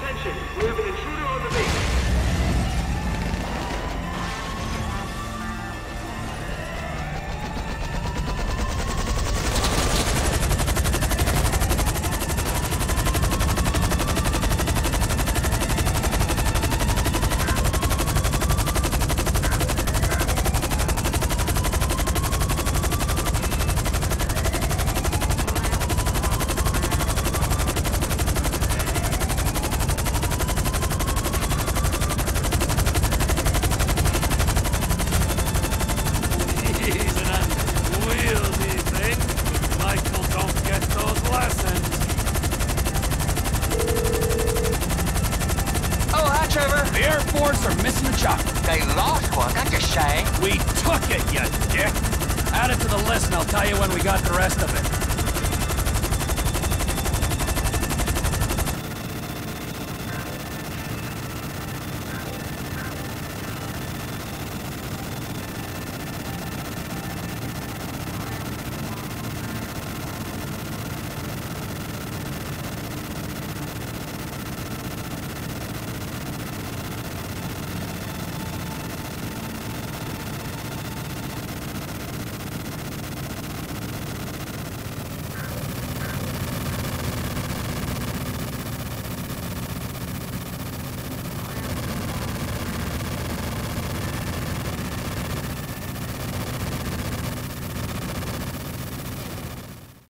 Attention, we have an intruder on the base. Trevor? The Air Force are missing the chopper. They lost one, that's a shame. We took it, you dick! Add it to the list and I'll tell you when we got the rest of it.